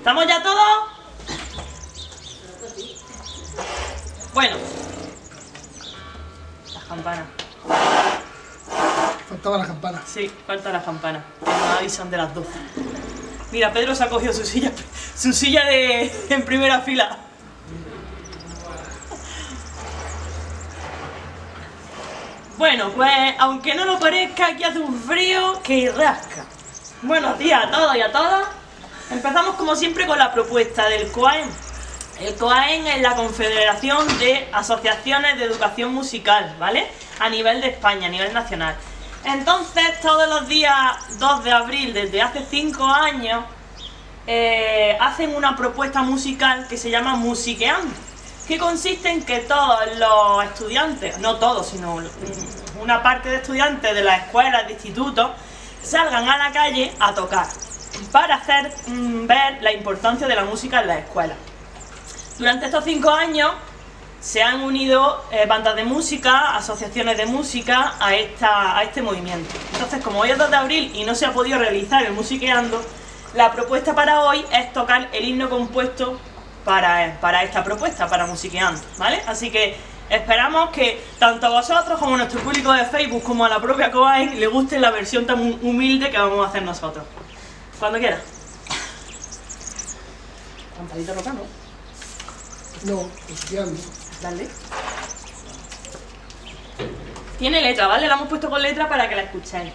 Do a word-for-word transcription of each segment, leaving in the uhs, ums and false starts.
¿Estamos ya todos? Bueno. Las campanas. Faltaba la campana. Sí, falta la campana. Que nos avisan de las doce. Mira, Pedro se ha cogido su silla, su silla de en primera fila. Bueno, pues aunque no lo parezca, aquí hace un frío que rasca. Buenos días a todos y a todas. Empezamos como siempre con la propuesta del COAEM. El COAEM es la Confederación de Asociaciones de Educación Musical, ¿vale? A nivel de España, a nivel nacional. Entonces, todos los días dos de abril, desde hace cinco años, eh, hacen una propuesta musical que se llama Musiqueando, que consiste en que todos los estudiantes, no todos, sino una parte de estudiantes de las escuelas, de institutos, salgan a la calle a tocar, para hacer mmm, ver la importancia de la música en las escuelas. Durante estos cinco años se han unido eh, bandas de música, asociaciones de música a, esta, a este movimiento. Entonces, como hoy es dos de abril y no se ha podido realizar el Musiqueando, la propuesta para hoy es tocar el himno compuesto para, para esta propuesta, para Musiqueando, ¿vale? Así que esperamos que tanto a vosotros como a nuestro público de Facebook como a la propia COAEM le guste la versión tan humilde que vamos a hacer nosotros. Cuando quieras. Campanita roca, ¿no? No, Musiqueando. Dale. Tiene letra, ¿vale? La hemos puesto con letra para que la escuchéis.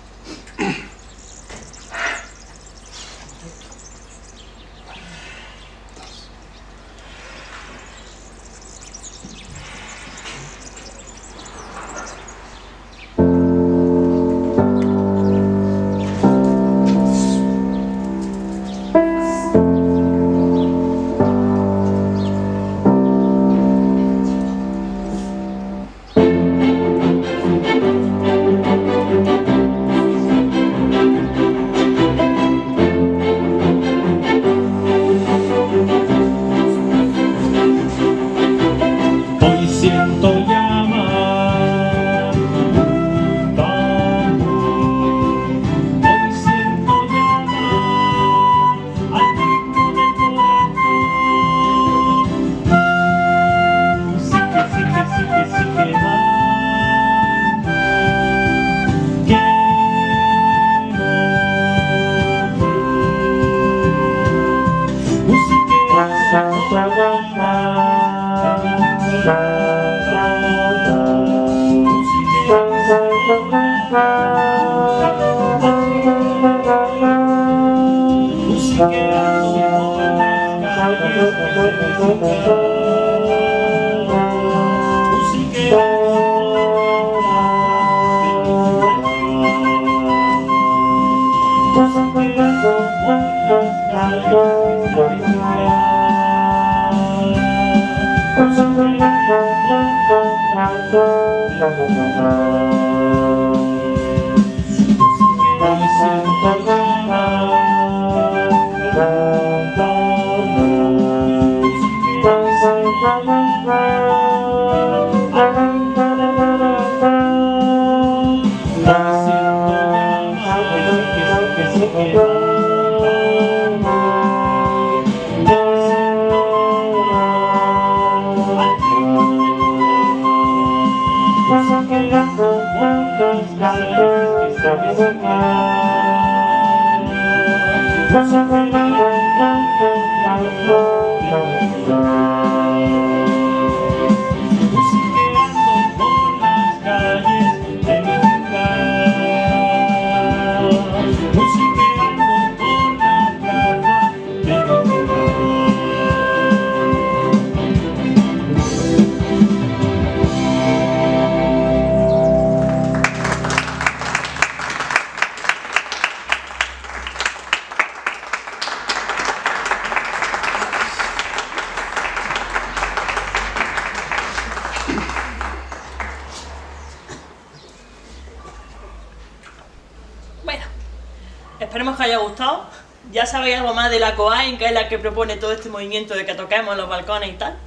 Esperemos que os haya gustado. Ya sabéis algo más de la COAEM, que es la que propone todo este movimiento de que toquemos en los balcones y tal.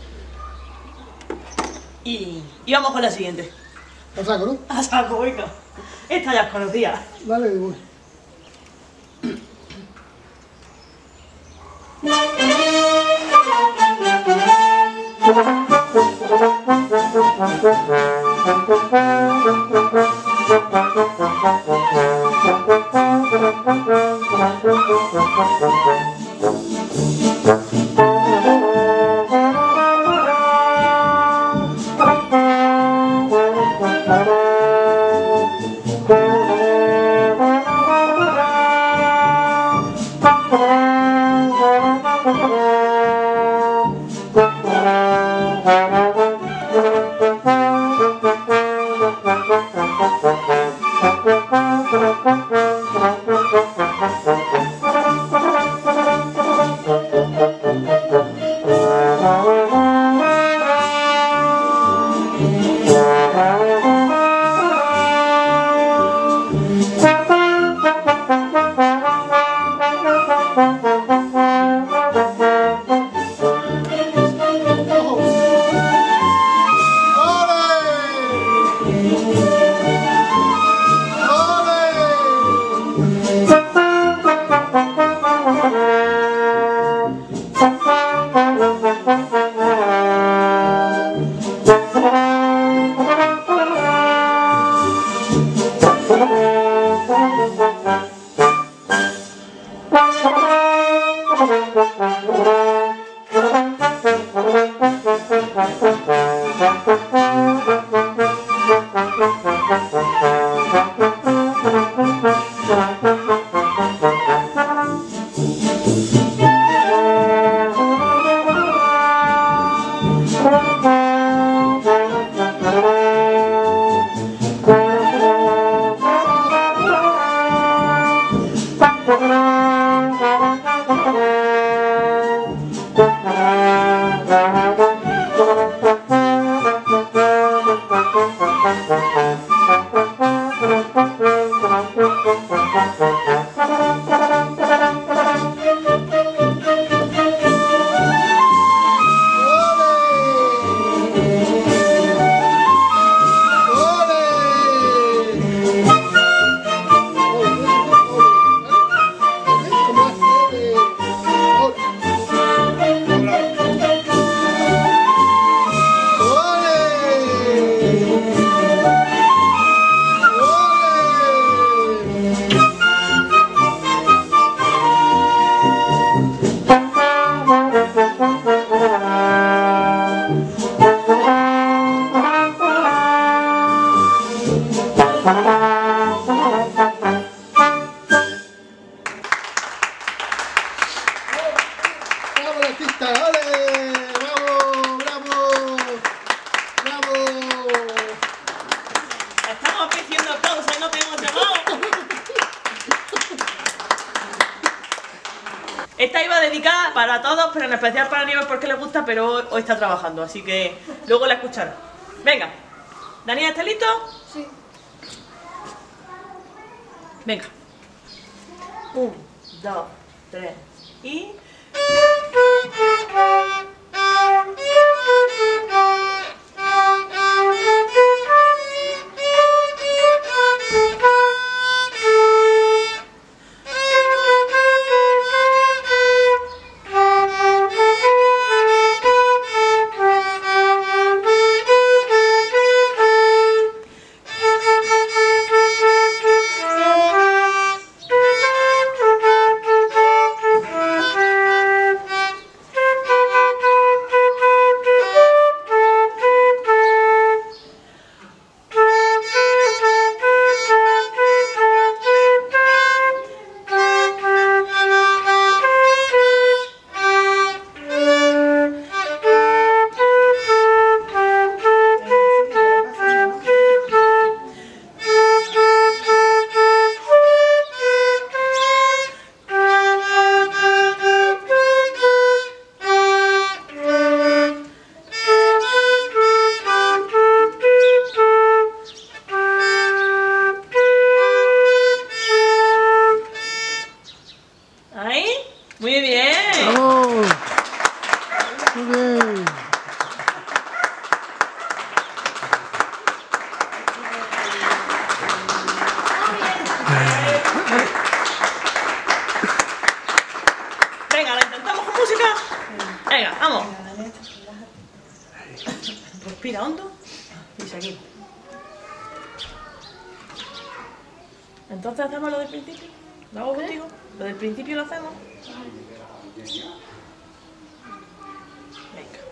Y, y vamos con la siguiente. ¿A saco, no? A saco, venga. Esta ya es conocida. Dale, voy. Esta iba dedicada para todos, pero en especial para Nieves porque le gusta, pero hoy, hoy está trabajando, así que luego la escucharán. Venga, ¿Daniel está listo? Sí. Venga. Un, dos, tres y... Muy bien. ¡Bravo! Muy bien. Venga, la intentamos música. Venga, vamos. Respira hondo y seguimos. Entonces hacemos lo del principio. ¿Lo hago contigo? Lo del principio lo hacemos. Venga.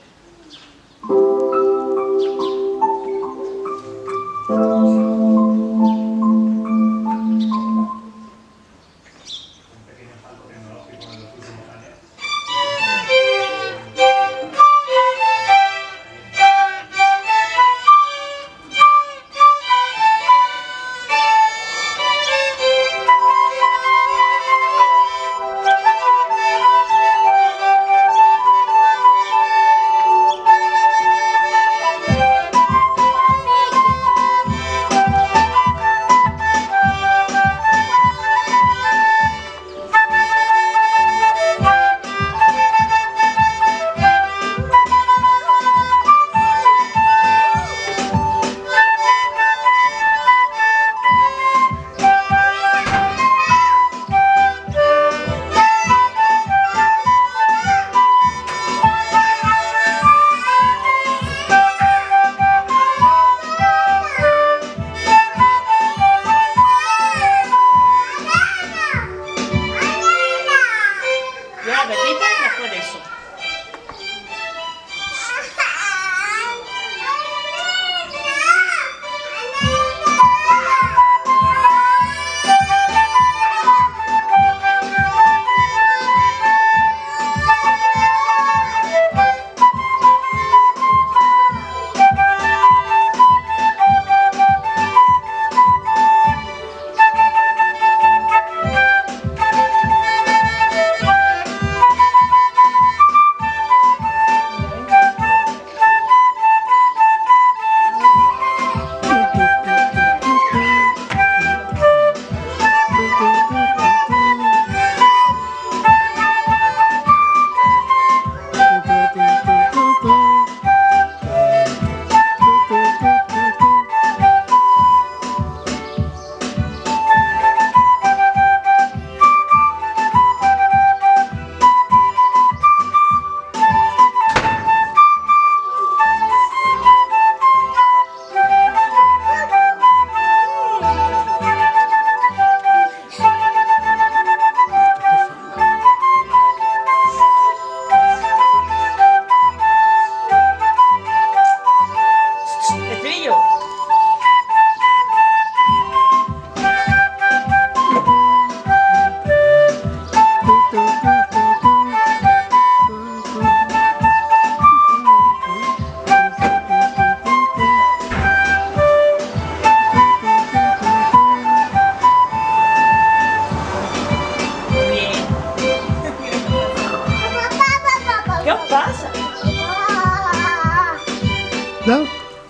¿No?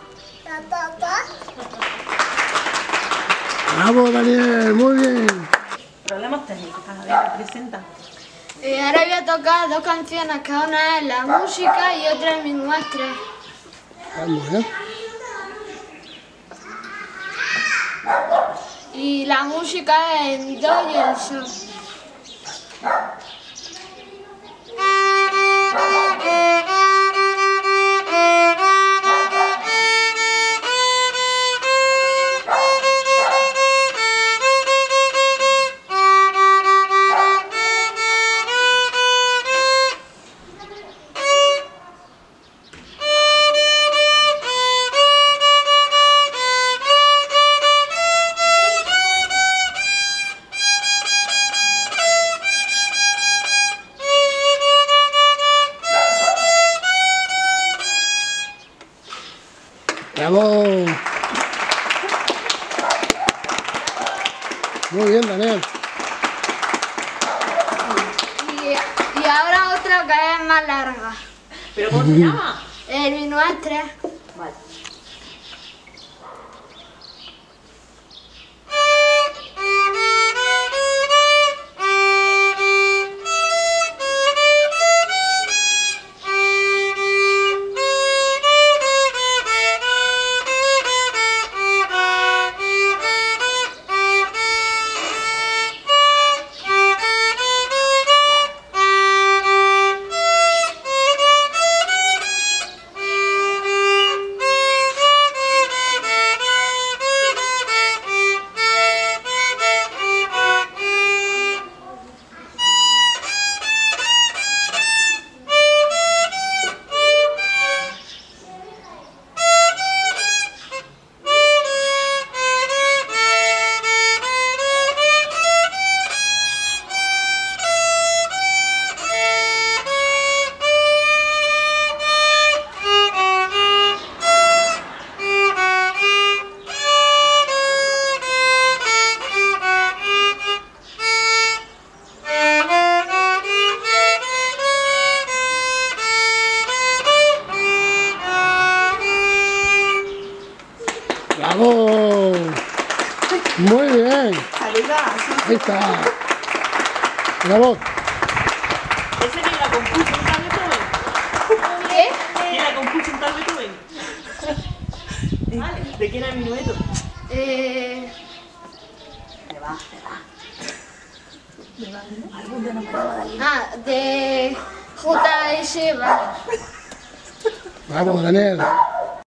Bravo, Daniel, muy bien. Problemas técnicos, a ver, presenta. Eh, ahora voy a tocar dos canciones, que una es la música y otra es mi muestra. Vamos, ¿eh? Y la música es en do y en sol. Bravo. Muy bien, Daniel. Y, y ahora otra que es más larga. ¿Pero cómo se llama? El mi nuestra. Vale. está. Bravo. ¿Ese que la compuso un tal Beethoven? ¿Qué? ¿Quién la compuso un tal Beethoven? Vale. ¿De quién es el minueto? Eh... Ah, de J S. Bach. Vamos, Daniel.